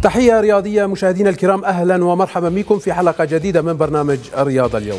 تحية رياضية مشاهدينا الكرام، أهلا ومرحبا بكم في حلقة جديدة من برنامج الرياضة اليوم.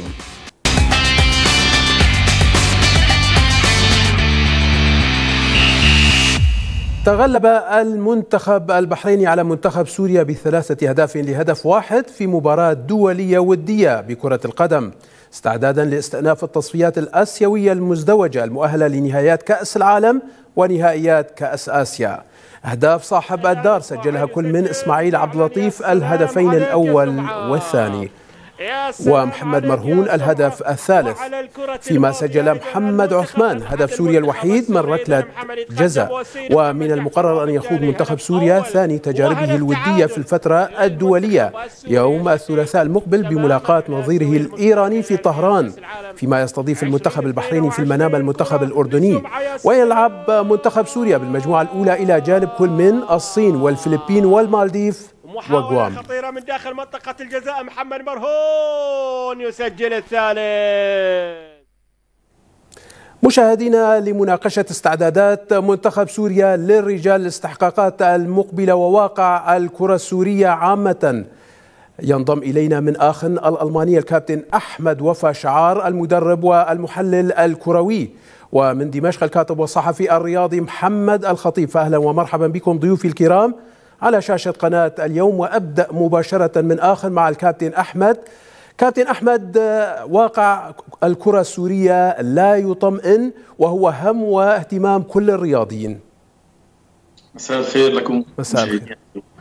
تغلب المنتخب البحريني على منتخب سوريا ب3 أهداف لهدف واحد في مباراة دولية ودية بكرة القدم، استعدادا لاستئناف التصفيات الآسيوية المزدوجة المؤهلة لنهائيات كأس العالم ونهائيات كأس آسيا. أهداف صاحب الدار سجلها كل من إسماعيل عبد اللطيف الهدفين الأول والثاني، ومحمد مرهون الهدف الثالث، فيما سجل محمد عثمان هدف سوريا الوحيد من ركلة جزاء. ومن المقرر أن يخوض منتخب سوريا ثاني تجاربه الودية في الفترة الدولية يوم الثلاثاء المقبل بملاقاة نظيره الإيراني في طهران، فيما يستضيف المنتخب البحريني في المنام المنتخب الأردني. ويلعب منتخب سوريا بالمجموعة الأولى إلى جانب كل من الصين والفلبين والمالديف وغوام. خطيرة من داخل منطقة الجزاء، محمد مرهون يسجل الثالث. مشاهدينا، لمناقشة استعدادات منتخب سوريا للرجال الاستحقاقات المقبلة وواقع الكرة السورية عامة، ينضم إلينا من آخن الألمانية الكابتن أحمد وفا شعار المدرب والمحلل الكروي، ومن دمشق الكاتب والصحفي الرياضي محمد الخطيب. فأهلا ومرحبا بكم ضيوفي الكرام على شاشة قناة اليوم. وأبدأ مباشرة من آخر مع الكابتن أحمد. كابتن أحمد، واقع الكرة السورية لا يطمئن وهو هم واهتمام كل الرياضيين. مساء الخير لكم. مساء الخير.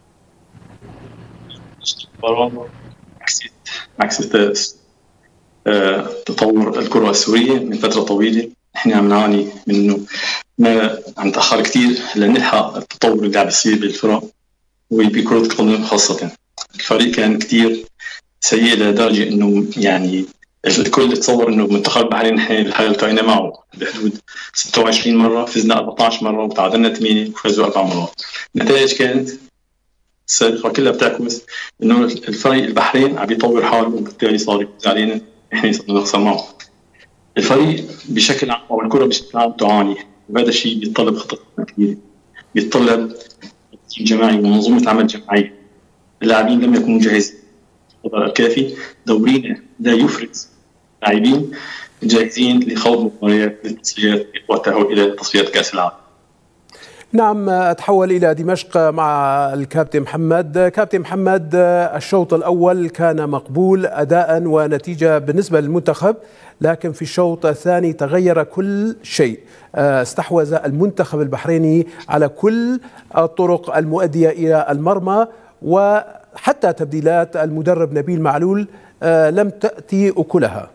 عكس تطور الكرة السورية من فترة طويلة، نحن عم نعاني منه، ما عم نتأخر كثير لنلحق التطور اللي عم بيصير بالفرق وبكرة القدم خاصة. الفريق كان كثير سيء لدرجة انه يعني الكل تصور انه منتخب البحرين نحن الحقيقة التقينا معه بحدود 26 مرة، فزنا 14 مرة وتعادلنا 8 وفازوا 4 مرات. النتائج كانت سابقة كلها بتعكس انه الفريق البحرين عم يطور حاله، وبالتالي صار يفوز علينا نحن صرنا نخسر معه. الفريق بشكل عام او الكرة بشكل عام تعاني، وهذا الشيء بيتطلب خطط كبيرة، بيتطلب جماعي ومنظومة عمل جماعية. اللاعبين لم يكونوا جاهزين بالقدر الكافي، دورينا لا يفرز لاعبين جاهزين لخوض مباريات التصفيات والتأهل إلى تصفيات كأس العالم. نعم، أتحول إلى دمشق مع الكابتن محمد. كابتن محمد، الشوط الأول كان مقبول أداء ونتيجة بالنسبة للمنتخب، لكن في الشوط الثاني تغير كل شيء. استحوذ المنتخب البحريني على كل الطرق المؤدية إلى المرمى، وحتى تبديلات المدرب نبيل معلول لم تأتي أكلها.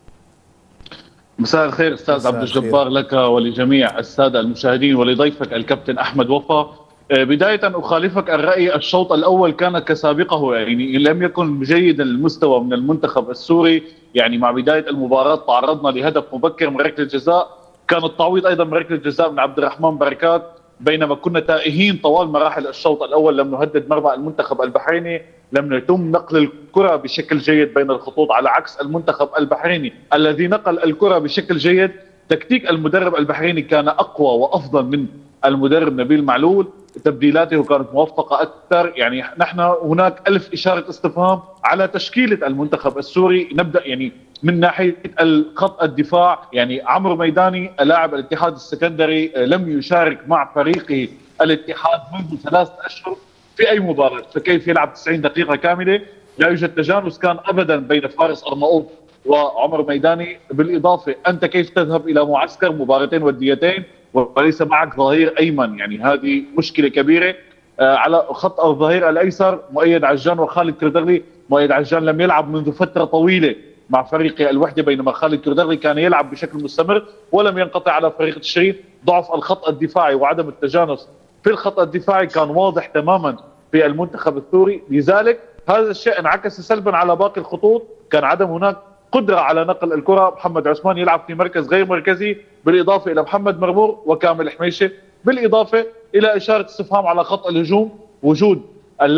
مساء الخير استاذ عبد الجبار لك ولجميع الساده المشاهدين ولضيفك الكابتن احمد وفا. بدايه اخالفك الراي، الشوط الاول كان كسابقه، يعني لم يكن جيد المستوى من المنتخب السوري. يعني مع بدايه المباراه تعرضنا لهدف مبكر من ركله جزاء، كان التعويض ايضا من ركله جزاء من عبد الرحمن بركات، بينما كنا تائهين طوال مراحل الشوط الاول. لم نهدد مرمى المنتخب البحريني، لم يتم نقل الكرة بشكل جيد بين الخطوط، على عكس المنتخب البحريني الذي نقل الكرة بشكل جيد. تكتيك المدرب البحريني كان أقوى وأفضل من المدرب نبيل معلول، تبديلاته كانت موفقة أكثر. يعني نحن هناك 1000 إشارة استفهام على تشكيلة المنتخب السوري. نبدأ يعني من ناحية خط الدفاع، يعني عمرو ميداني لاعب الاتحاد السكندري لم يشارك مع فريقه الاتحاد منذ 3 أشهر في أي مباراة، فكيف يلعب 90 دقيقة كاملة؟ لا يوجد تجانس كان أبدا بين فارس أرناؤوط وعمر ميداني. بالإضافة أنت كيف تذهب إلى معسكر مباراتين وديتين وليس معك ظهير أيمن؟ يعني هذه مشكلة كبيرة. على خط الظهير الأيسر مؤيد عجان وخالد كردغلي. مؤيد عجان لم يلعب منذ فترة طويلة مع فريق الوحدة، بينما خالد كردغلي كان يلعب بشكل مستمر ولم ينقطع على فريق التشرين. ضعف الخط الدفاعي وعدم التجانس في الخط الدفاعي كان واضح تماما في المنتخب السوري، لذلك هذا الشيء انعكس سلبا على باقي الخطوط. كان عدم هناك قدرة على نقل الكرة، محمد عثمان يلعب في مركز غير مركزي، بالإضافة إلى محمد مرمور وكامل حميشة، بالإضافة إلى إشارة استفهام على خط الهجوم، وجود اللاعب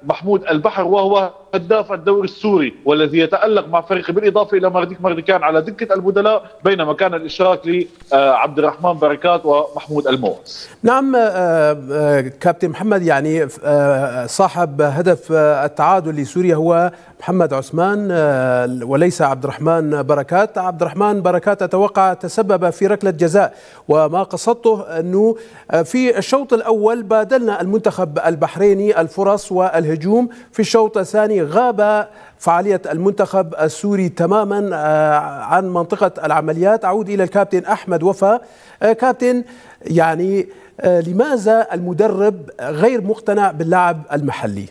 محمود البحر وهو هداف الدوري السوري والذي يتألق مع فريقه، بالإضافة إلى مرديك على دكة البدلاء، بينما كان الإشراك لعبد الرحمن بركات ومحمود المواس. نعم كابتن محمد، يعني صاحب هدف التعادل لسوريا هو محمد عثمان وليس عبد الرحمن بركات. عبد الرحمن بركات أتوقع تسبب في ركلة جزاء، وما قصدته أنه في الشوط الأول بادلنا المنتخب البحريني الفرص والهجوم، في الشوط الثاني غاب فعالية المنتخب السوري تماما عن منطقة العمليات. أعود إلى الكابتن أحمد وفا. كابتن، يعني لماذا المدرب غير مقتنع باللاعب المحلي؟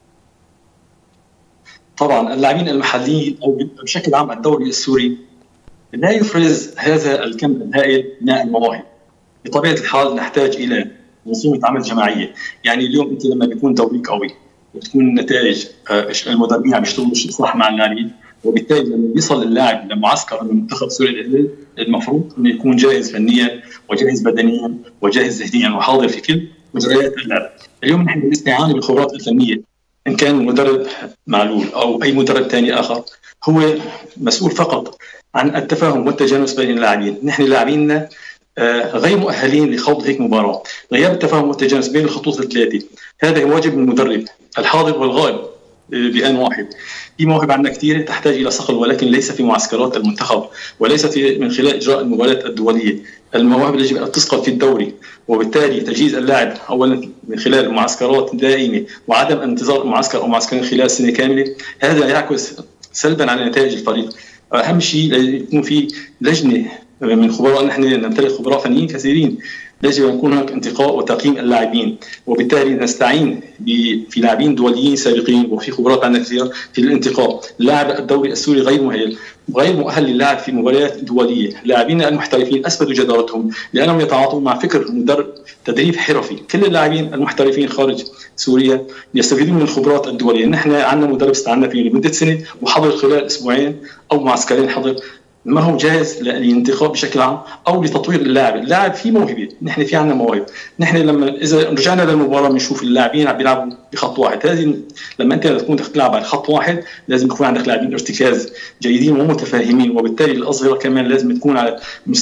طبعا اللاعبين المحليين او بشكل عام الدوري السوري لا يفرز هذا الكم الهائل من المواهب. بطبيعه الحال نحتاج الى منظومه عمل جماعيه. يعني اليوم انت لما بيكون دوري قوي وتكون النتائج المدربين عم يشتغلوا صح مع اللاعبين، وبالتالي لما يصل اللاعب لمعسكر المنتخب السوري المفروض انه يكون جاهز فنيا وجاهز بدنيا وجاهز ذهنيا وحاضر في كل مجريات اللعب. اليوم نحن بالاستعانه بالخبرات الفنيه، ان كان المدرب معلول او اي مدرب ثاني اخر، هو مسؤول فقط عن التفاهم والتجانس بين اللاعبين. نحن لاعبيننا غير مؤهلين لخوض هيك مباراه. غياب التفاهم والتجانس بين الخطوط الثلاثه هذا واجب من المدرب الحاضر والغائب بآن واحد. في مواهب عندنا كثيره تحتاج الى صقل، ولكن ليس في معسكرات المنتخب وليس في من خلال اجراء المباريات الدوليه. المواهب يجب ان تسقط في الدوري، وبالتالي تجهيز اللاعب اولا من خلال معسكرات دائمه وعدم انتظار معسكر او معسكرين خلال سنه كامله، هذا يعكس سلبا على نتائج الفريق. اهم شيء يكون في لجنه من خبراء، نحن نمتلك خبراء فنيين كثيرين، يجب ان يكون هناك انتقاء وتقييم اللاعبين، وبالتالي نستعين في لاعبين دوليين سابقين وفي خبرات عندنا كثير في الانتقاء. لاعب الدوري السوري غير مؤهل للعب في مباريات دوليه. لاعبينا المحترفين اثبتوا جدارتهم لانهم يتعاطون مع فكر مدرب تدريب حرفي. كل اللاعبين المحترفين خارج سوريا يستفيدون من الخبرات الدوليه. نحن عندنا مدرب استعنا فيه لمده سنه وحضر خلال اسبوعين او معسكرين حضر، ما هو جاهز للانتقاء بشكل عام او لتطوير اللاعب فيه موهبه. نحن في عندنا مواهب. نحن لما اذا رجعنا للمباراه بنشوف اللاعبين عم بيلعبوا بخط واحد. هذه لما انت تكون تلعب على خط واحد لازم يكون عندك لاعبين ارتكاز جيدين ومتفاهمين، وبالتالي الاظهره كمان لازم تكون على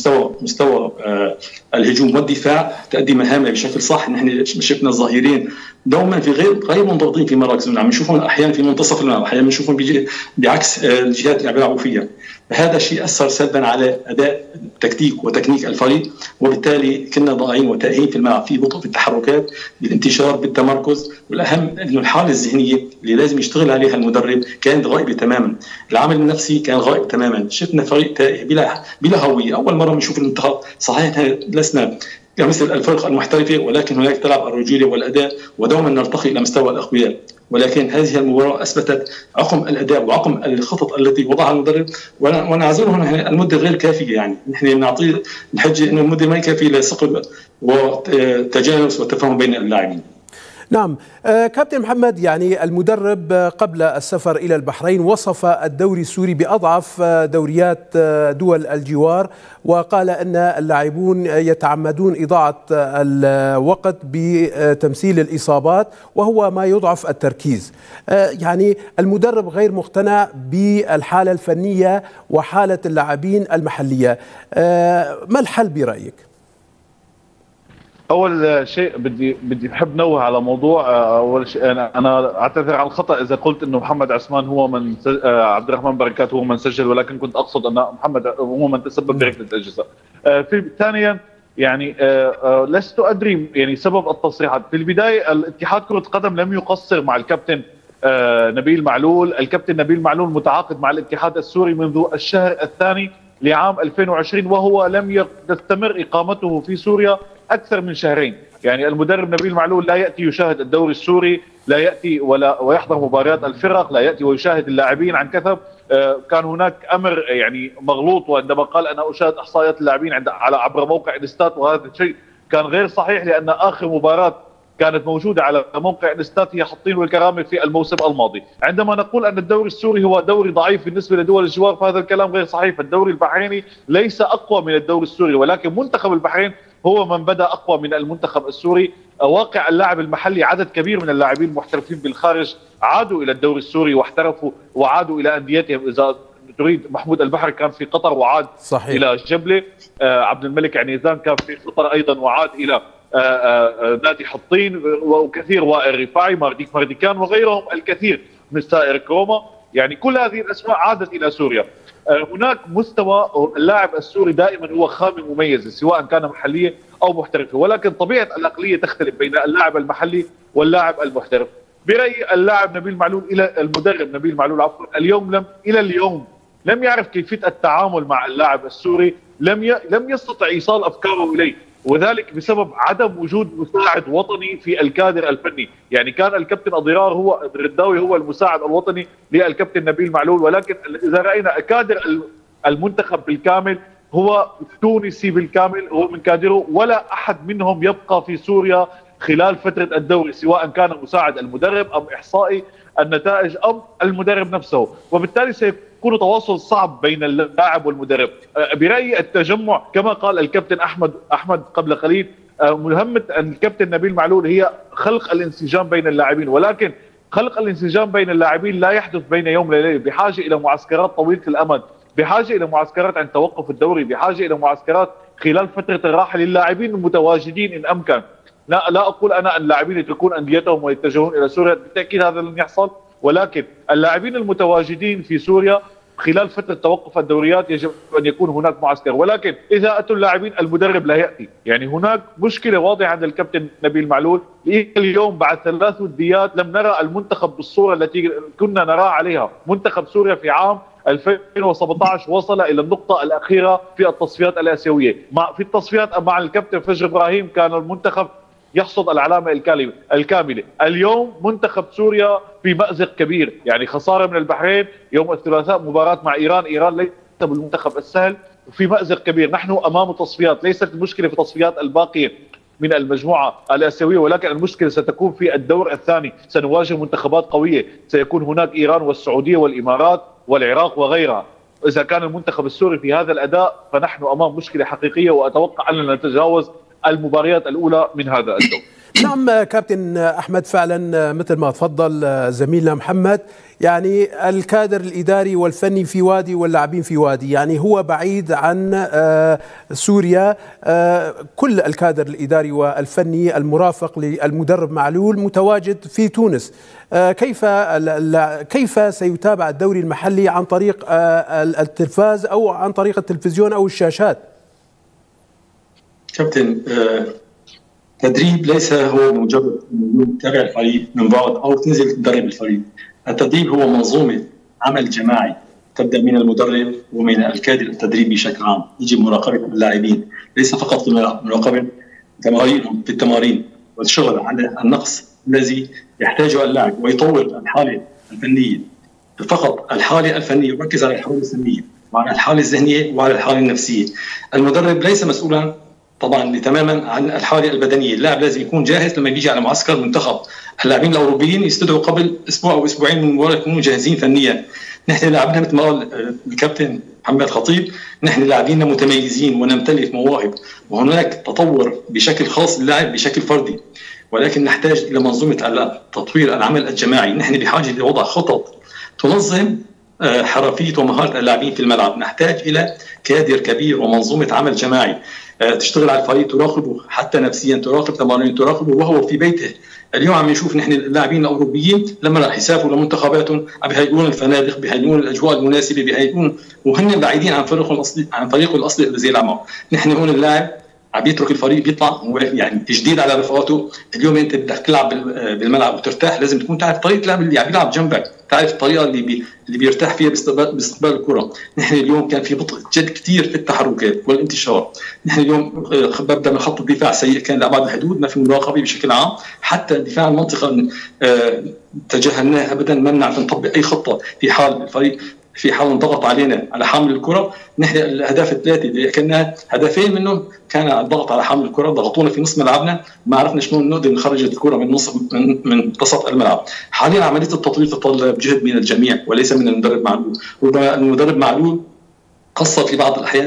مستوى الهجوم والدفاع تؤدي مهامها بشكل صح. نحن شفنا الظهيرين دوما في غير منضبطين في مراكزهم، عم نشوفهم احيانا في منتصف الملعب، احيانا بنشوفهم بعكس الجهات اللي عم بيلعبوا فيها. فهذا الشيء اثر سلبا على اداء تكتيك وتكنيك الفريق، وبالتالي كنا ضائعين وتائهين في الملعب، في بطء في التحركات، بالانتشار، بالتمركز، والاهم انه الحاله الذهنيه اللي لازم يشتغل عليها المدرب كانت غائبه تماما. العامل النفسي كان غائب تماما. شفنا فريق تائه بلا هويه. اول مره بنشوف المنتخب، صحيح لسنا كمثل الفرق المحترفه، ولكن هناك تلعب الرجوله والاداء، ودوما نرتقي الى مستوى الاقوياء. ولكن هذه المباراه اثبتت عقم الاداء وعقم الخطط التي وضعها المدرب، ونعذرهم المده غير كافيه. يعني نحن نعطيه الحجه انه المده ما كافيه لصقل وتجانس وتفاهم بين اللاعبين. نعم كابتن محمد، يعني المدرب قبل السفر إلى البحرين وصف الدوري السوري بأضعف دوريات دول الجوار، وقال أن اللاعبون يتعمدون إضاعة الوقت بتمثيل الإصابات وهو ما يضعف التركيز. يعني المدرب غير مقتنع بالحالة الفنية وحالة اللاعبين المحلية، ما الحل برأيك؟ اول شيء بدي بحب نوه على موضوع. اول شيء انا اعتذر عن الخطا اذا قلت انه محمد عثمان هو من عبد الرحمن بركات هو من سجل، ولكن كنت اقصد ان محمد هو من تسبب بركله الجزاء. ثانيا يعني لست ادري يعني سبب التصريحات. في البدايه الاتحاد كره القدم لم يقصر مع الكابتن نبيل معلول. الكابتن نبيل معلول متعاقد مع الاتحاد السوري منذ الشهر الثاني لعام 2020، وهو لم تستمر اقامته في سوريا اكثر من شهرين. يعني المدرب نبيل معلول لا ياتي يشاهد الدوري السوري، لا ياتي ويحضر مباريات الفرق، لا ياتي ويشاهد اللاعبين عن كثب. كان هناك امر يعني مغلوط، وعندما قال انا اشاهد احصائيات اللاعبين عبر موقع انستات، وهذا الشيء كان غير صحيح، لان اخر مباراه كانت موجوده على موقع انستات هي حطين والكرامه في الموسم الماضي. عندما نقول ان الدوري السوري هو دوري ضعيف بالنسبه لدول الجوار فهذا الكلام غير صحيح. الدوري البحريني ليس اقوى من الدوري السوري، ولكن منتخب البحرين هو من بدا اقوى من المنتخب السوري. واقع اللاعب المحلي. عدد كبير من اللاعبين المحترفين بالخارج عادوا الى الدوري السوري واحترفوا وعادوا الى انديتهم. اذا تريد محمود البحر كان في قطر وعاد صحيح الى جبله، عبد الملك عنيزان كان في قطر ايضا وعاد الى نادي حطين، وكثير وائل رفاعي، مارديكان وغيرهم الكثير من سائر كروما. يعني كل هذه الاسماء عادت الى سوريا. هناك مستوى اللاعب السوري دائما هو خامة مميزة سواء كان محليا او محترفا، ولكن طبيعة العقلية تختلف بين اللاعب المحلي واللاعب المحترف. برأيي اللاعب نبيل معلول الى المدرب نبيل معلول عفوا الى اليوم لم يعرف كيفية التعامل مع اللاعب السوري، لم يستطع ايصال افكاره اليه، وذلك بسبب عدم وجود مساعد وطني في الكادر الفني. يعني كان الكابتن أضرار هو الرداوي هو المساعد الوطني للكابتن نبيل معلول، ولكن إذا رأينا كادر المنتخب بالكامل هو تونسي بالكامل، هو من كادره، ولا أحد منهم يبقى في سوريا خلال فترة الدوري سواء كان مساعد المدرب أم إحصائي النتائج أم المدرب نفسه، وبالتالي سيكون تواصل صعب بين اللاعب والمدرب. برأيي التجمع كما قال الكابتن أحمد قبل قليل، مهمة الكابتن نبيل معلول هي خلق الانسجام بين اللاعبين، ولكن خلق الانسجام بين اللاعبين لا يحدث بين يوم وليلة، بحاجة إلى معسكرات طويلة الأمد، بحاجة إلى معسكرات عند توقف الدوري، بحاجة إلى معسكرات خلال فترة الراحة للاعبين المتواجدين إن أمكن. لا أقول أنا أن اللاعبين يتركون أنديتهم ويتجهون إلى سوريا، بالتأكيد هذا لن يحصل، ولكن اللاعبين المتواجدين في سوريا خلال فترة توقف الدوريات يجب أن يكون هناك معسكر. ولكن إذا أتوا اللاعبين المدرب لا يأتي، يعني هناك مشكلة واضحة عند الكابتن نبيل معلول. اليوم بعد 3 وديات لم نرى المنتخب بالصورة التي كنا نراها عليها. منتخب سوريا في عام 2017 وصل إلى النقطة الأخيرة في التصفيات الآسيوية. في التصفيات مع الكابتن فجر إبراهيم كان المنتخب يحصد العلامة الكاملة. اليوم منتخب سوريا في مأزق كبير، يعني خسارة من البحرين يوم الثلاثاء، مباراة مع إيران ليس بالمنتخب السهل، في مأزق كبير. نحن أمام تصفيات، ليست المشكلة في التصفيات الباقية من المجموعة الآسيوية، ولكن المشكلة ستكون في الدور الثاني. سنواجه منتخبات قوية، سيكون هناك إيران والسعودية والإمارات والعراق وغيرها. إذا كان المنتخب السوري في هذا الأداء فنحن أمام مشكلة حقيقية، وأتوقع أننا نتجاوز المباريات الأولى من هذا الدور. نعم كابتن أحمد، فعلا مثل ما تفضل زميلنا محمد، يعني الكادر الإداري والفني في وادي واللاعبين في وادي، يعني هو بعيد عن سوريا. كل الكادر الإداري والفني المرافق للمدرب معلول متواجد في تونس. كيف سيتابع الدوري المحلي عن طريق التلفاز أو عن طريق التلفزيون أو الشاشات؟ كابتن، التدريب ليس هو مجرد تتابع الفريق من بعد او تنزل تدرب الفريق. التدريب هو منظومه عمل جماعي تبدا من المدرب ومن الكادر التدريبي بشكل عام، يجب مراقبه اللاعبين، ليس فقط مراقبه تمارينهم في التمارين والشغل على النقص الذي يحتاجه اللاعب، ويطور الحاله الفنيه، فقط الحاله الفنيه، يركز على الحاله الفنيه وعلى الحاله الذهنيه وعلى الحاله النفسيه. المدرب ليس مسؤولا طبعا تماما عن الحاله البدنيه، اللاعب لازم يكون جاهز لما يجي على معسكر منتخب. اللاعبين الاوروبيين يستدعوا قبل اسبوع او اسبوعين من المباراه يكونوا جاهزين فنيا. نحن لاعبنا مثل ما قال الكابتن محمد خطيب، نحن لاعبيننا متميزين ونمتلك مواهب، وهناك تطور بشكل خاص للاعب بشكل فردي، ولكن نحتاج الى منظومه تطوير العمل الجماعي. نحن بحاجه لوضع خطط تنظم حرفيه ومهاره اللاعبين في الملعب. نحتاج الى كادر كبير ومنظومه عمل جماعي تشتغل على الفريق، تراقبه حتى نفسيا، تراقب تمارين، تراقبه وهو في بيته. اليوم عم نشوف نحن اللاعبين الاوروبيين لما راح يسافروا لمنتخباتهم عم بيهيئون الفنادق، بيهيئون الاجواء المناسبه، بيهيئون وهن بعيدين عن فريقهم الاصلي الذي يلعب معه. نحن هون اللاعب عم يترك الفريق بيطلع يعني جديد على رفقاته. اليوم انت بدك تلعب بالملعب وترتاح، لازم تكون تعرف طريقه لعب اللي عم يلعب جنبك، تعرف الطريقه اللي بيرتاح فيها باستقبال الكره. نحن اليوم كان في بطء جد كثير في التحركات والانتشار. نحن اليوم ببدا من خط الدفاع سيء كان لابعد الحدود، ما في مراقبه بشكل عام، حتى دفاع المنطقه تجاهلناه ابدا، ما بنعرف نطبق اي خطه في حال الفريق في حال انضغط علينا على حامل الكره. نحن الاهداف الثلاثه اللي اكلناها هدفين منهم كان الضغط على حامل الكره، ضغطونا في نص ملعبنا، ما عرفنا شلون نقدر نخرج الكره من نص من وسط الملعب. حاليا عمليه التطوير تتطلب جهد من الجميع وليس من المدرب معلول. ربما المدرب معلول قصر في بعض الاحيان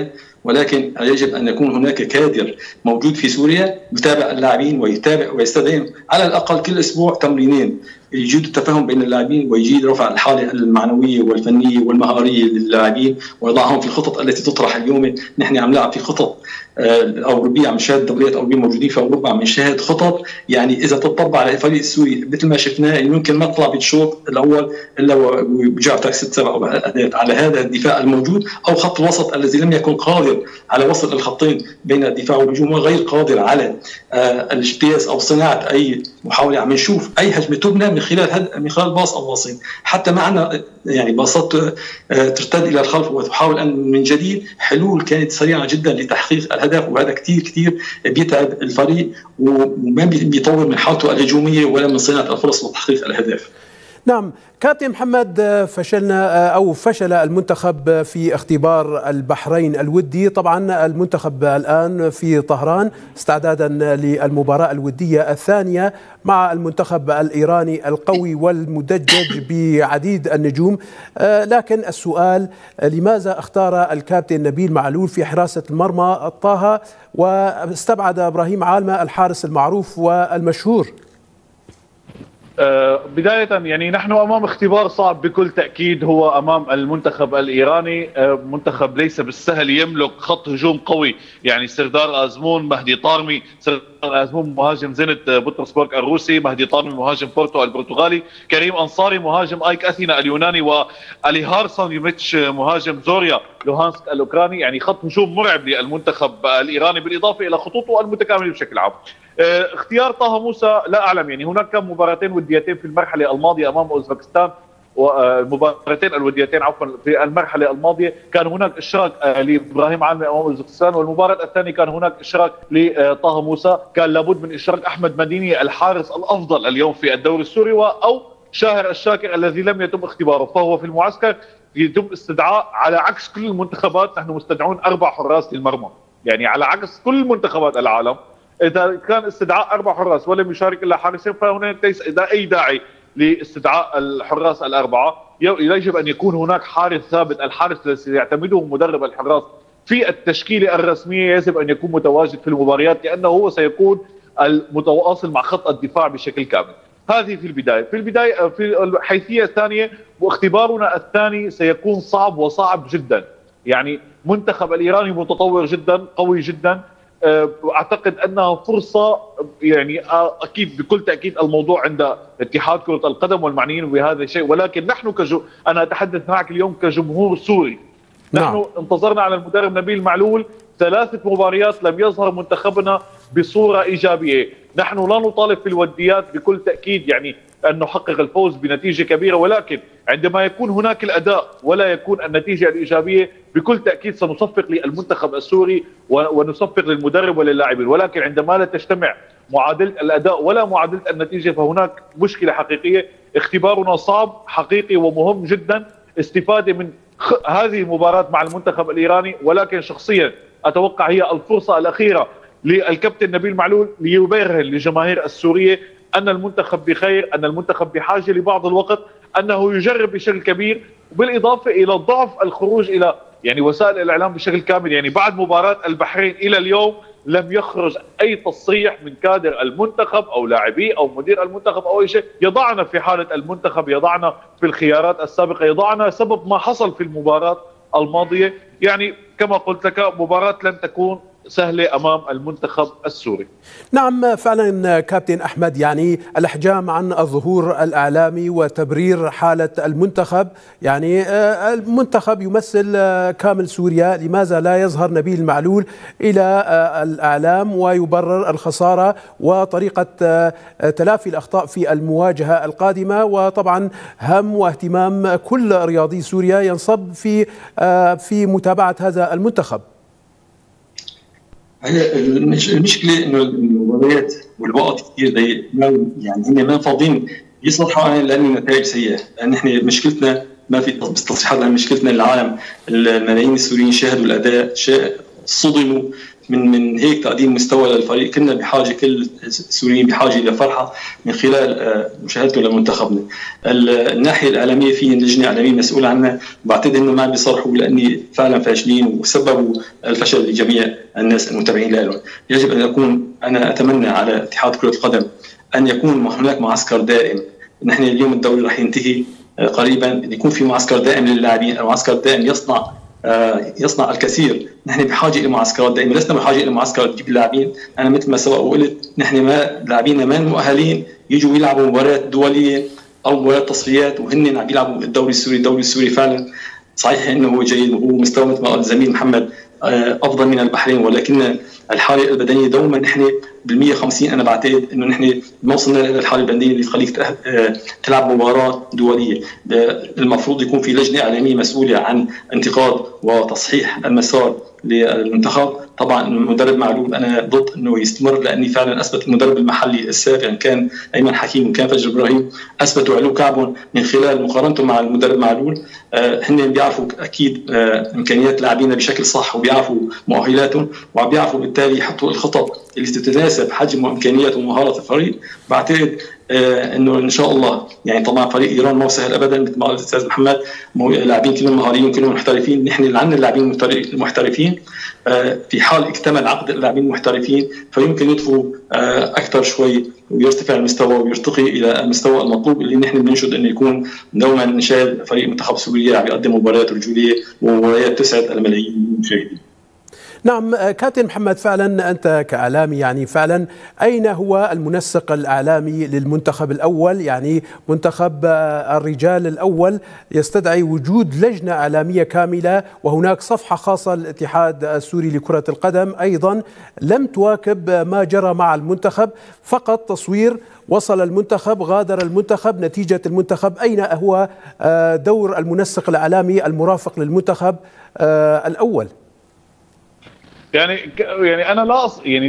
ولكن يجب أن يكون هناك كادر موجود في سوريا يتابع اللاعبين ويتابع ويستدعيهم على الأقل كل أسبوع تمرينين، يجيد التفاهم بين اللاعبين ويجيد رفع الحالة المعنوية والفنية والمهارية للاعبين ويضعهم في الخطط التي تطرح اليوم. نحن عم نلعب في خطط الأوروبية، عم نشاهد دوريات أوروبية موجودين في أوروبا، عم نشاهد خطط يعني إذا تطبق على الفريق السوري مثل ما شفناه يمكن ما طلع بالشوط الأول إلا وبيرجع 6-7 أهداف على هذا الدفاع الموجود، أو خط الوسط الذي لم يكن قادر على وصل الخطين بين الدفاع والهجوم وغير قادر على الاجتياز أو صناعة أي محاولة. عم نشوف أي هجمة تبنى من خلال باص أو باصين، حتى معنا يعني باصات ترتد إلى الخلف وتحاول أن من جديد حلول كانت سريعة جدا لتحقيق الهدف، وهذا كتير بيتعب الفريق وما بيطور من حالته الهجومية ولا من صناعة الفرص وتحقيق الأهداف. نعم كابتن محمد، فشل المنتخب في اختبار البحرين الودي. طبعا المنتخب الآن في طهران استعدادا للمباراة الودية الثانية مع المنتخب الإيراني القوي والمدجج بعديد النجوم، لكن السؤال لماذا اختار الكابتن نبيل معلول في حراسة المرمى طه واستبعد إبراهيم عالمة الحارس المعروف والمشهور؟ بداية يعني نحن أمام اختبار صعب بكل تأكيد، هو أمام المنتخب الإيراني، منتخب ليس بالسهل، يملك خط هجوم قوي، يعني سردار أزمون، مهدي طارمي. سردار أزمون مهاجم زينت بطرسبورغ الروسي، مهدي طارمي مهاجم بورتو البرتغالي، كريم أنصاري مهاجم آيك أثينا اليوناني، وأليهار سانيوميتش مهاجم زوريا لوهانسك الأوكراني. يعني خط هجوم مرعب للمنتخب الإيراني بالإضافة إلى خطوطه المتكاملة بشكل عام. اختيار طه موسى لا أعلم، يعني هناك كان مباراتين وديتين في المرحلة الماضية أمام أوزبكستان، والمباراتين الوديتين عفوا في المرحلة الماضية كان هناك اشراك لإبراهيم عالمة أمام أوزبكستان، والمباراة الثانية كان هناك اشراك لطه موسى. كان لابد من اشراك أحمد مديني الحارس الأفضل اليوم في الدوري السوري أو شاهر الشاكر الذي لم يتم اختباره، فهو في المعسكر يتم استدعاء. على عكس كل المنتخبات نحن مستدعون 4 حراس للمرمى، يعني على عكس كل منتخبات العالم إذا كان استدعاء 4 حراس ولم يشارك إلا حارسين فهناك ليس أي داعي لاستدعاء الحراس ال4. يجب أن يكون هناك حارس ثابت، الحارس الذي يعتمده مدرب الحراس في التشكيلة الرسمية يجب أن يكون متواجد في المباريات، لأنه هو سيكون المتواصل مع خط الدفاع بشكل كامل. هذه في البداية. في الحيثية الثانية، واختبارنا الثاني سيكون صعب وصعب جدا. يعني منتخب الإيراني متطور جدا، قوي جدا، اعتقد انها فرصه، يعني اكيد بكل تاكيد الموضوع عند اتحاد كره القدم والمعنيين بهذا الشيء، ولكن نحن انا اتحدث معك اليوم كجمهور سوري. نحن انتظرنا على المدرب نبيل معلول 3 مباريات لم يظهر منتخبنا بصوره ايجابيه. نحن لا نطالب في الوديات بكل تاكيد يعني ان نحقق الفوز بنتيجه كبيره، ولكن عندما يكون هناك الاداء ولا يكون النتيجه الايجابيه بكل تاكيد سنصفق للمنتخب السوري ونصفق للمدرب وللاعبين، ولكن عندما لا تجتمع معادله الاداء ولا معادله النتيجه فهناك مشكله حقيقيه. اختبارنا صعب حقيقي ومهم جدا، استفاده من هذه المباراه مع المنتخب الايراني، ولكن شخصيا اتوقع هي الفرصه الاخيره للكابتن نبيل معلول ليبرهن للجماهير السوريه أن المنتخب بخير، أن المنتخب بحاجة لبعض الوقت، أنه يجرب بشكل كبير، بالإضافة إلى ضعف الخروج إلى يعني وسائل الإعلام بشكل كامل. يعني بعد مباراة البحرين إلى اليوم لم يخرج أي تصريح من كادر المنتخب أو لاعبيه أو مدير المنتخب أو أي شيء يضعنا في حالة المنتخب، يضعنا في الخيارات السابقة، يضعنا سبب ما حصل في المباراة الماضية. يعني كما قلت لك مباراة لن تكون سهلة أمام المنتخب السوري. نعم فعلا كابتن أحمد، يعني الإحجام عن الظهور الإعلامي وتبرير حالة المنتخب، يعني المنتخب يمثل كامل سوريا، لماذا لا يظهر نبيل معلول إلى الإعلام ويبرر الخسارة وطريقة تلافي الأخطاء في المواجهة القادمة؟ وطبعا هم واهتمام كل رياضي سوريا ينصب في متابعة هذا المنتخب. هي المشكله انه المباريات والوقت كثير ضيق، يعني هم ما فاضيين يصلحوا لانه النتائج سيئه، لان احنا مشكلتنا ما في تصريحات، لان مشكلتنا العالم الملايين السوريين شاهدوا الاداء صدموا من هيك تقديم مستوى للفريق. كنا بحاجه، كل السوريين بحاجه الى فرحه من خلال مشاهدته لمنتخبنا. الناحيه الاعلاميه في لجنه اعلاميه مسؤوله عنها، بعتقد انه ما بيصرحوا لاني فعلا فاشلين وسببوا الفشل لجميع الناس المتابعين لهم. يجب ان يكون، انا اتمنى على اتحاد كره القدم ان يكون هناك معسكر دائم. نحن اليوم الدوري رح ينتهي قريبا، يكون في معسكر دائم للاعبين، المعسكر دائم يصنع الكثير. نحن بحاجه الى معسكرات دائمه، لسنا بحاجه الى معسكر تجيب اللاعبين. انا مثل ما سبق وقلت، نحن ما لاعبينا ما مؤهلين يجوا يلعبوا مباريات دوليه او مباريات تصفيات وهن عم يلعبوا الدوري السوري. الدوري السوري فعلا صحيح انه هو جيد وهو مستوى مثل ما قال الزميل محمد افضل من البحرين، ولكن الحاله البدنيه دوما نحن بال150 انا بعتقد انه نحن ما وصلنا الى الحاله البدنيه اللي تخليك تلعب مباراه دوليه. المفروض يكون في لجنه اعلاميه مسؤوله عن انتقاد وتصحيح المسار للمنتخب. طبعا المدرب معلول انا ضد انه يستمر، لاني فعلا اثبت المدرب المحلي السابق كان ايمن حكيم وكان فجر ابراهيم اثبتوا علو كعبهم من خلال مقارنتهم مع المدرب معلول. هن بيعرفوا اكيد امكانيات لاعبينا بشكل صح، وبيعرفوا مؤهلاتهم، وبيعرفوا بالتالي يحطوا الخطط اللي تتناسب حجم وامكانيات ومهاره الفريق. بعتقد انه ان شاء الله يعني طبعا فريق ايران ما هو سهل ابدا مثل ما قال الاستاذ محمد، لاعبين كلهم مهاريين كلهم محترفين. نحن اللي عندنا اللاعبين المحترفين، في حال اكتمل عقد اللاعبين المحترفين فيمكن يضفوا اكثر شوي ويرتفع المستوى ويرتقي الى المستوى المطلوب اللي نحن بننشد انه يكون دوما نشاهد فريق منتخب سوريا عم يقدم مباريات رجوليه ومباريات تسعد الملايين من المشاهدين. نعم كابتن محمد، فعلا أنت كإعلامي يعني فعلا أين هو المنسق الإعلامي للمنتخب الأول؟ يعني منتخب الرجال الأول يستدعي وجود لجنة إعلامية كاملة، وهناك صفحة خاصة للاتحاد السوري لكرة القدم أيضا لم تواكب ما جرى مع المنتخب، فقط تصوير وصل المنتخب غادر المنتخب نتيجة المنتخب. أين هو دور المنسق الإعلامي المرافق للمنتخب الأول؟ يعني انا لا يعني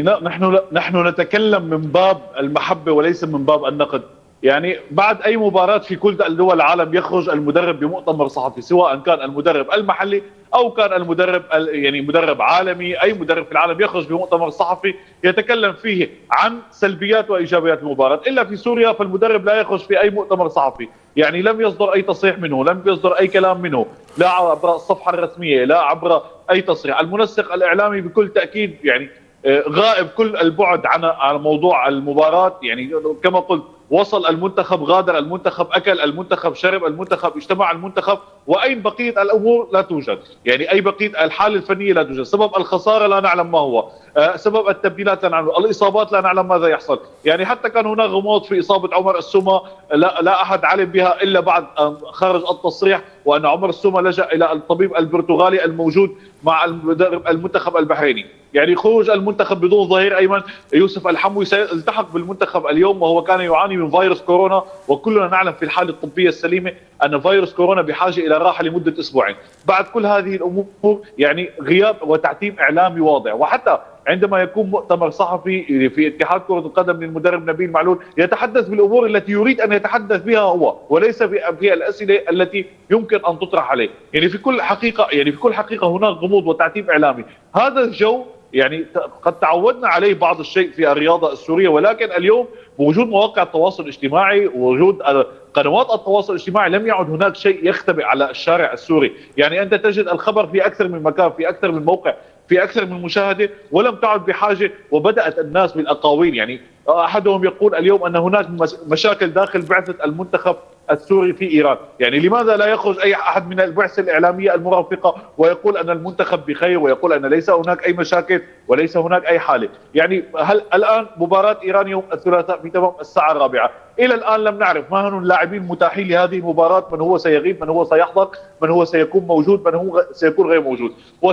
نحن نتكلم من باب المحبه وليس من باب النقد. يعني بعد اي مباراه في كل دول العالم يخرج المدرب بمؤتمر صحفي، سواء كان المدرب المحلي او كان المدرب يعني مدرب عالمي، اي مدرب في العالم يخرج بمؤتمر صحفي يتكلم فيه عن سلبيات وايجابيات المباراه. الا في سوريا فالمدرب لا يخرج في اي مؤتمر صحفي، يعني لم يصدر اي تصريح منه، لم يصدر اي كلام منه، لا عبر الصفحه الرسميه، لا عبر اي تصريح. المنسق الاعلامي بكل تاكيد يعني غائب كل البعد عن موضوع المباراه. يعني كما قلت، وصل المنتخب، غادر المنتخب، اكل المنتخب، شرب المنتخب، اجتمع المنتخب، واين بقيه الامور لا توجد. يعني اي بقيه الحاله الفنيه لا توجد. سبب الخساره لا نعلم ما هو، سبب التبديلات لا نعلم، الاصابات لا نعلم ماذا يحصل. يعني حتى كان هناك غموض في اصابه عمر السومه لا احد علم بها الا بعد خرج التصريح وان عمر السومه لجأ الى الطبيب البرتغالي الموجود مع المنتخب البحريني. يعني خروج المنتخب بدون ظهير ايمن، يوسف الحموي سيلتحق بالمنتخب اليوم وهو كان يعاني من فيروس كورونا، وكلنا نعلم في الحاله الطبيه السليمه ان فيروس كورونا بحاجه الى راحه لمده اسبوعين. بعد كل هذه الامور يعني غياب وتعتيم اعلامي واضح. وحتى عندما يكون مؤتمر صحفي في اتحاد كرة القدم للمدرب نبيل معلول يتحدث بالامور التي يريد ان يتحدث بها هو، وليس في الاسئله التي يمكن ان تطرح عليه. يعني في كل حقيقه هناك غموض وتعتيم اعلامي. هذا الجو يعني قد تعودنا عليه بعض الشيء في الرياضه السوريه، ولكن اليوم بوجود مواقع التواصل الاجتماعي ووجود قنوات التواصل الاجتماعي لم يعد هناك شيء يختبئ على الشارع السوري. يعني انت تجد الخبر في اكثر من مكان، في اكثر من موقع، في اكثر من مشاهده، ولم تعد بحاجه. وبدات الناس بالاقاويل. يعني احدهم يقول اليوم ان هناك مشاكل داخل بعثه المنتخب السوري في ايران. يعني لماذا لا يخرج اي احد من البعثه الاعلاميه المرافقه ويقول ان المنتخب بخير، ويقول ان ليس هناك اي مشاكل وليس هناك اي حاله؟ يعني هل الان مباراه ايران يوم الثلاثاء في تمام الساعه 4، الى الان لم نعرف ما هم اللاعبين المتاحين لهذه المباراه، من هو سيغيب، من هو سيحضر، من هو سيكون موجود، من هو سيكون غير موجود.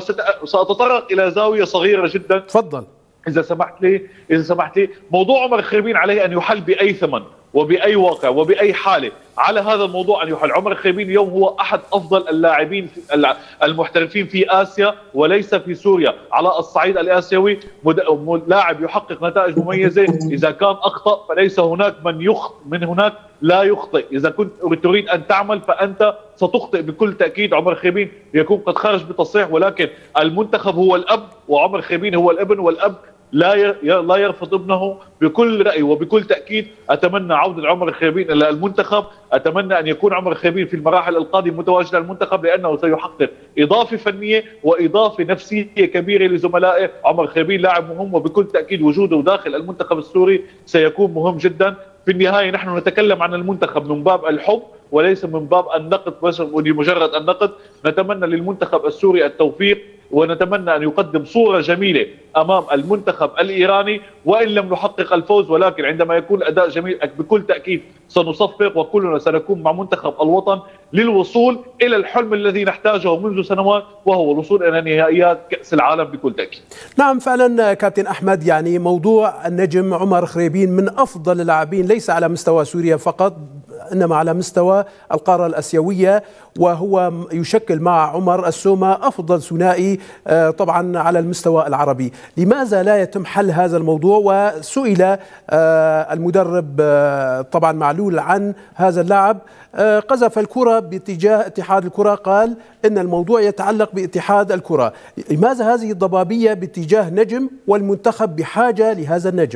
وسأتطرق الى زاويه صغيره جدا. تفضل. إذا سمحت لي، موضوع عمر الخربين عليه أن يحل بأي ثمن، وبأي واقع وبأي حالة على هذا الموضوع أن يحل. عمر الخريبين اليوم هو أحد أفضل اللاعبين المحترفين في آسيا وليس في سوريا على الصعيد الآسيوي. لاعب يحقق نتائج مميزة، إذا كان أخطأ فليس هناك من هناك لا يخطئ. إذا كنت تريد أن تعمل فأنت ستخطئ بكل تأكيد. عمر الخريبين يكون قد خرج بتصريح، ولكن المنتخب هو الأب وعمر الخريبين هو الابن، والأب لا يرفض ابنه بكل رأي وبكل تأكيد. أتمنى عودة عمر الخريبين إلى المنتخب، أتمنى أن يكون عمر الخريبين في المراحل القادمة متواجد المنتخب، لأنه سيحقق إضافة فنية وإضافة نفسية كبيرة لزملائه. عمر الخريبين لاعب مهم، وبكل تأكيد وجوده داخل المنتخب السوري سيكون مهم جدا. في النهاية نحن نتكلم عن المنتخب من باب الحب وليس من باب النقد ولمجرد النقد. نتمنى للمنتخب السوري التوفيق، ونتمنى أن يقدم صورة جميلة أمام المنتخب الإيراني، وإن لم نحقق الفوز ولكن عندما يكون الأداء جميل بكل تأكيد سنصفق، وكلنا سنكون مع منتخب الوطن للوصول إلى الحلم الذي نحتاجه منذ سنوات، وهو الوصول إلى نهائيات كأس العالم بكل تأكيد. نعم فعلا كابتن أحمد، يعني موضوع النجم عمر خريبين من أفضل اللاعبين ليس على مستوى سوريا فقط إنما على مستوى القارة الآسيوية، وهو يشكل مع عمر السومة أفضل ثنائي طبعا على المستوى العربي. لماذا لا يتم حل هذا الموضوع؟ وسئل المدرب طبعا معلول عن هذا اللاعب، قذف الكرة باتجاه اتحاد الكرة، قال إن الموضوع يتعلق باتحاد الكرة. لماذا هذه الضبابية باتجاه نجم والمنتخب بحاجة لهذا النجم؟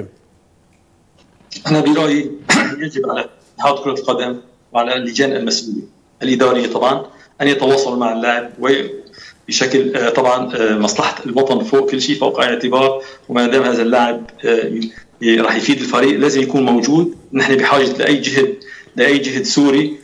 أنا برأيي يجب على اتحاد كرة القدم وعلى اللجان المسؤولة الإدارية طبعا أن يتواصلوا مع اللاعب بشكل طبعا مصلحة الوطن فوق كل شيء، فوق أي اعتبار. وما دام هذا اللاعب راح يفيد الفريق لازم يكون موجود. نحن بحاجة لأي جهد سوري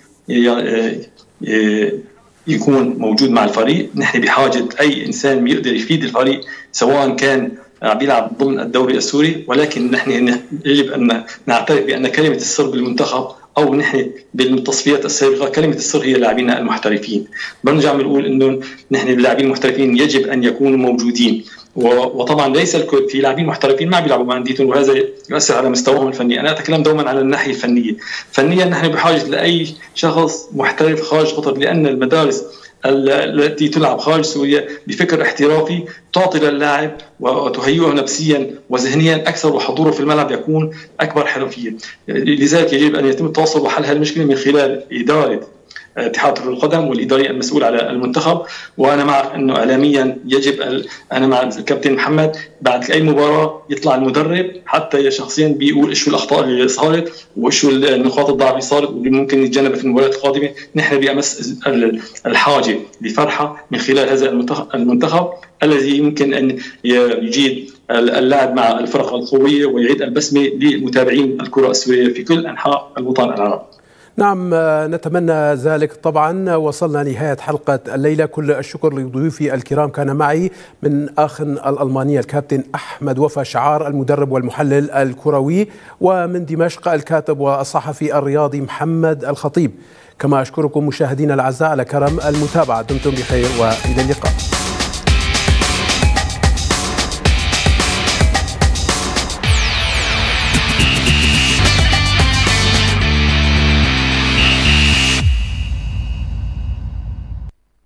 يكون موجود مع الفريق. نحن بحاجة أي إنسان يقدر يفيد الفريق سواء كان بيلعب ضمن الدوري السوري، ولكن نحن يجب أن نعترف بأن كلمة السر بالمنتخب أو نحن بالتصفيات السابقة كلمة السر هي لاعبينا المحترفين. بنرجع بنقول إنه نحن اللاعبين المحترفين يجب أن يكونوا موجودين، وطبعا ليس الكل، في لاعبين محترفين ما بيلعبوا مع أنديتهم وهذا يؤثر على مستواهم الفني. أنا أتكلم دوما على الناحية الفنية. فنيا نحن بحاجة لأي شخص محترف خارج قطر، لأن المدارس التي تلعب خارج سوريا بفكر احترافي تعطي للاعب وتهيئه نفسيا وذهنيا اكثر، وحضوره في الملعب يكون اكبر حرفيه. لذلك يجب ان يتم التواصل وحل هذه المشكله من خلال اداره اتحاد كرة القدم والإداري المسؤول على المنتخب. وأنا مع أنه إعلاميا يجب أنا مع الكابتن محمد بعد أي مباراة يطلع المدرب حتى شخصيا بيقول إيش الأخطاء اللي صارت وإيش النقاط الضعف اللي صارت واللي ممكن يتجنبها في المباريات القادمة. نحن بأمس الحاجة لفرحة من خلال هذا المنتخب الذي يمكن أن يجيد اللعب مع الفرق القوية ويعيد البسمة للمتابعين الكرة السورية في كل أنحاء الوطن العربي. نعم نتمنى ذلك. طبعا وصلنا نهاية حلقة الليلة، كل الشكر لضيوفي الكرام. كان معي من آخن الألمانية الكابتن أحمد وفا شعار المدرب والمحلل الكروي، ومن دمشق الكاتب والصحفي الرياضي محمد الخطيب. كما أشكركم مشاهدينا الأعزاء على كرم المتابعة. دمتم بخير وإلى اللقاء.